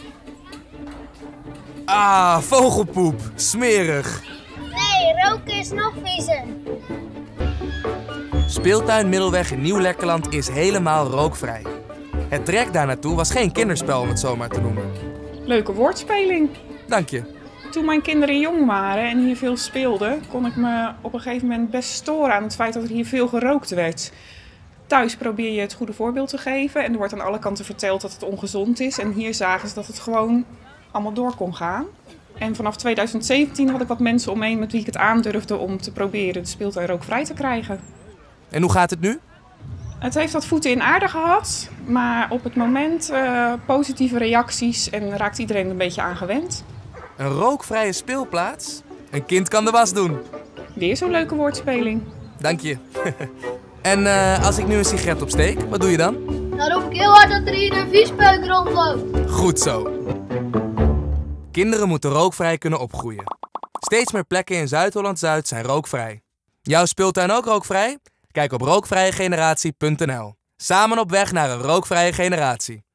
Ah, vogelpoep. Smerig. Nee, roken is nog viezer. Speeltuin Middelweg in Nieuw-Lekkerland is helemaal rookvrij. Het trek daar naartoe was geen kinderspel om het zomaar te noemen. Leuke woordspeling. Dank je. Toen mijn kinderen jong waren en hier veel speelden, kon ik me op een gegeven moment best storen aan het feit dat er hier veel gerookt werd. Thuis probeer je het goede voorbeeld te geven en er wordt aan alle kanten verteld dat het ongezond is. En hier zagen ze dat het gewoon allemaal door kon gaan. En vanaf 2017 had ik wat mensen om me heen met wie ik het aandurfde om te proberen de speeltuin rookvrij te krijgen. En hoe gaat het nu? Het heeft wat voeten in aarde gehad, maar op het moment positieve reacties en raakt iedereen er een beetje aan gewend. Een rookvrije speelplaats? Een kind kan de was doen. Weer zo'n leuke woordspeling. Dank je. En als ik nu een sigaret opsteek, wat doe je dan? Dan roep ik heel hard dat er hier een viespeuk rondloopt. Goed zo. Kinderen moeten rookvrij kunnen opgroeien. Steeds meer plekken in Zuid-Holland-Zuid zijn rookvrij. Jouw speeltuin ook rookvrij? Kijk op rookvrijegeneratie.nl. Samen op weg naar een rookvrije generatie.